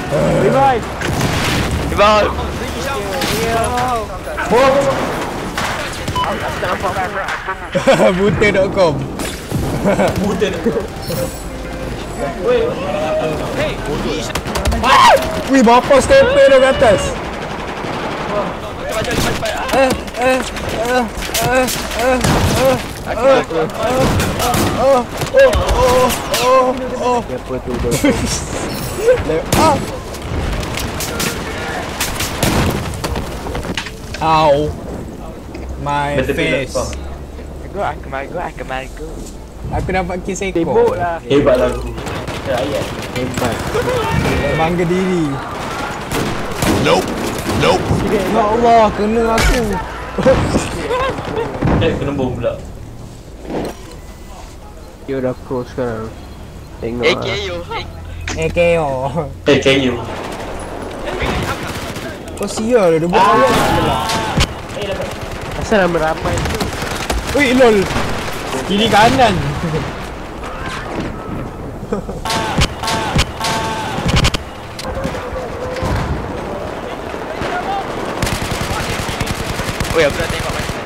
Revive. Revive. Buta.com. Wih, bapak stepper dah ke atas. Siapa tu tu? Ow. My face. Go Akmal go. Aku dapat kiss ekor. Tembok lah. Hebat lah aku. Ayat. Hebat. Bangga diri. Nope. Ya Allah, kena aku. Kena bom pula. Dia dah cross sekarang. Tengok AKU. KO. KU. Kau sial dia buat awak sebelah. asal nama ramai tu. Wih, lol. Kiri kanan. Oh ya, aku dah tengok macam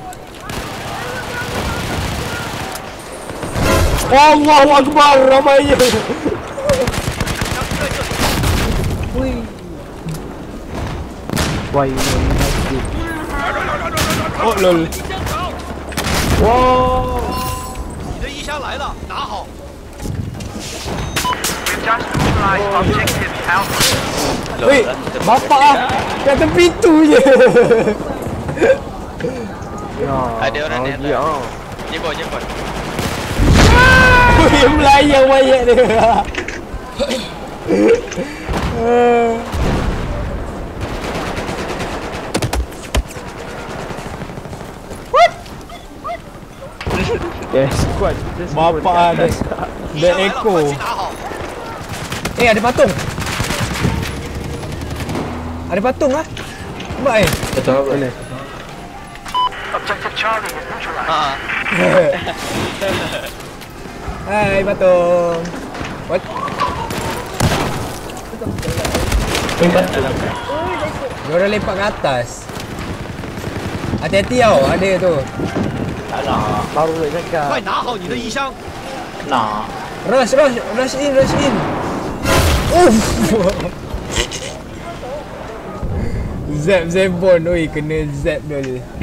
Allahu Akbar, ramainya. Wih. Why you know you Oh lol. Wow. 你的衣箱来了，拿好。 Wih, bapak ah. Kat tepi tu je. Ya. Ada orang ni dia. Jemput. Wih, melayang mayat dia. Yes, squad. Bapak ada. Ada echo. 拿好。 Ada patung. Ada patung ah. Baik. Betul apa? Boleh. Ha. Hai patung. What? Dia orang lepak ke atas. Hati-hati tau, ada tu. Alah. Baru nak cakap. 快拿好你的衣箱。 Nah. Rush in. Zap bon, oi kena zap dia.